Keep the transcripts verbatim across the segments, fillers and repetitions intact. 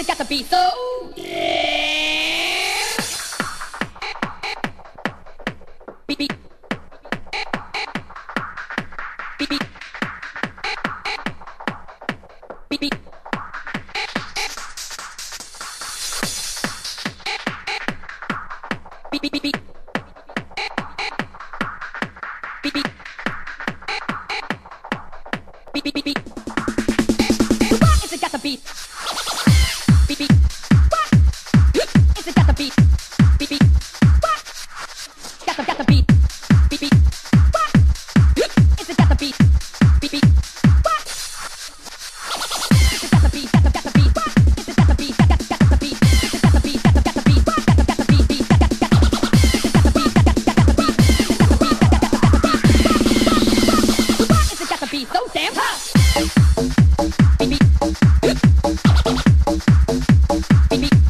it got to be so? Beep beep. Beep beep. Beep beep. Beep beep beep beep. Beep beep. Beep beep beep beep. What is it got to be? Beep beep. What is it got to be? Beep beep. What? Got to got to be. Beep beep. What is it got to be? Beep beep. What? Is it got to be? Got to got to be. What is it got to be? Got got got to be. Is it got to be? Got to got to be. What got to got to be? Be got got got. Is it got to be? Got got got to be. Is it got to be? Got got got to be. What is it got to be? So damn hot. Beep beep. Beep beep.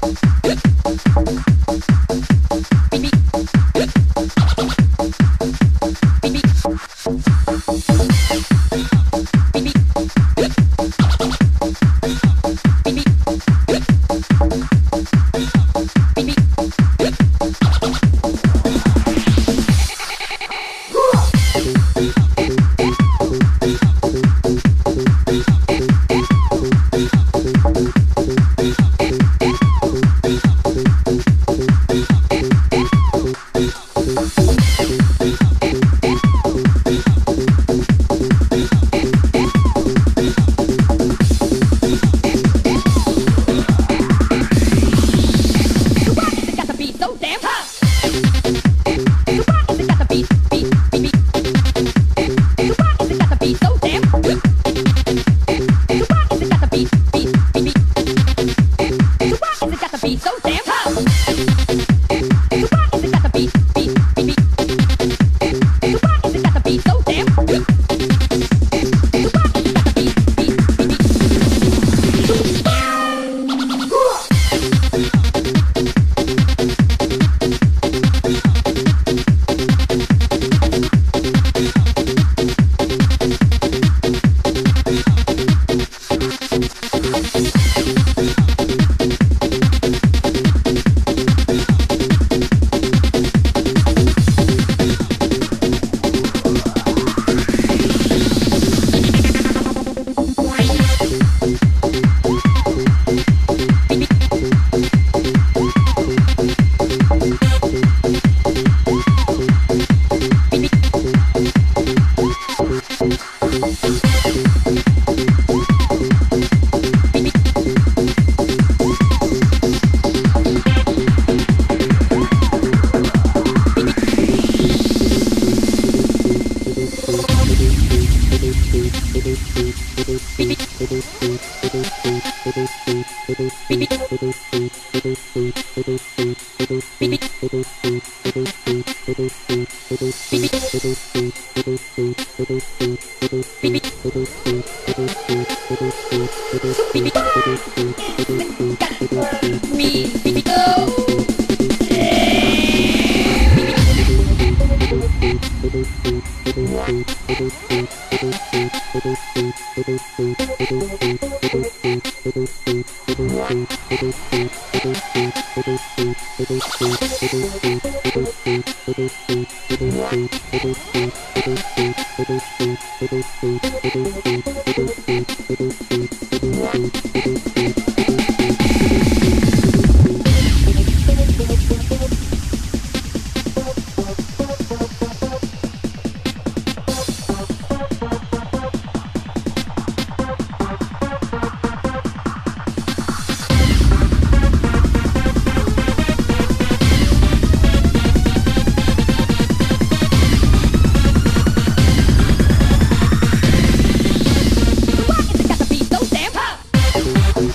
Beep beep. Beep beep. Beep beep. Beep beep. Beep beep. What is it got to be so damn hot? What is it got to be? Beep beep beep. What is it got to be so damn? What is it got to be? Beep beep beep. What is it got to be so damn hot? What is it got to be? Beep beep beep. What is it got to be so damn? What is it got to be? Beep beep beep. What is it got to be so damn hot?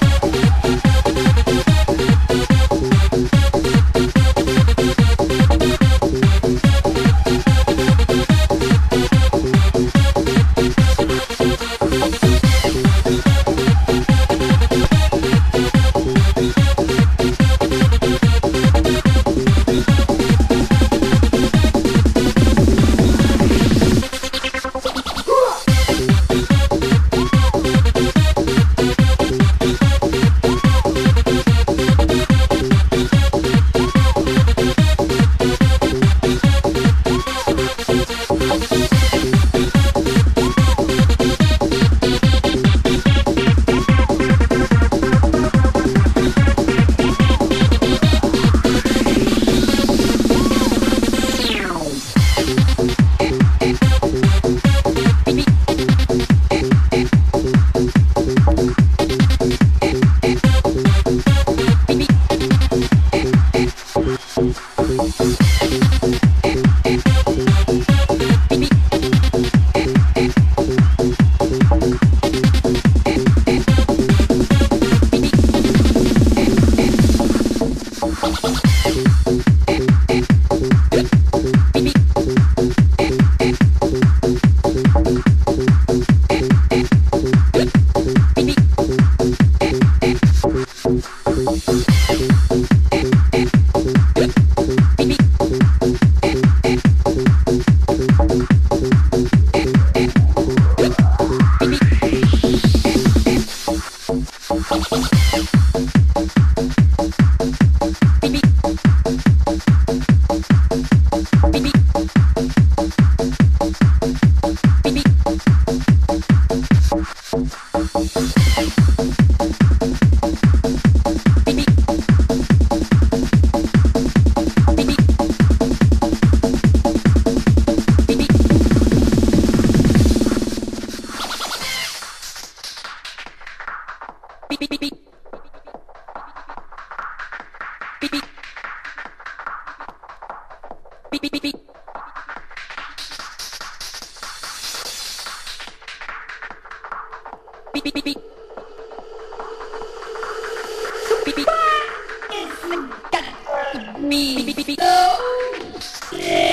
Me.